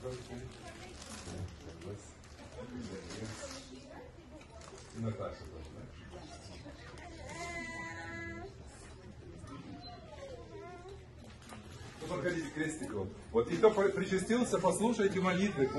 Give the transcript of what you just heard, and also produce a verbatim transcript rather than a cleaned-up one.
Наташа тоже, да? Ну, подходите к крестику. Вот и кто причастился, послушайте молитвы.